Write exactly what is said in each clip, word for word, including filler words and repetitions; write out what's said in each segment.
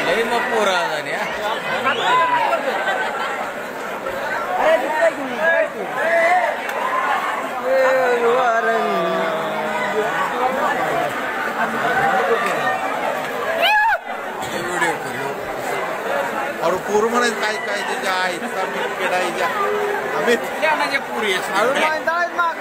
लई मग पोरा झाली व्हिडिओ करू और पूर म्हणे काय काय त्याच्या आईचा मीठ केडायच्या अमित म्हणजे पुरी माग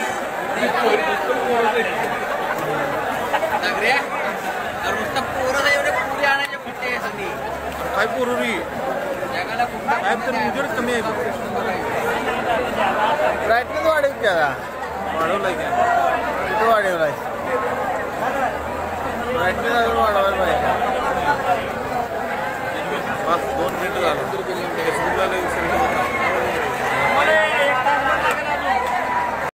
नुसतं पोरं एवढे पुरी आणायचे कुठे काय पुरी जगाला काय तर उजेड कमी आहे ब्राईटनेस वाढेल त्याला वाढवलाय का कुठं वाढवलाय ब्राईटनेस अजून वाढवायला पाहिजे पाच दोन मिनिटं झालं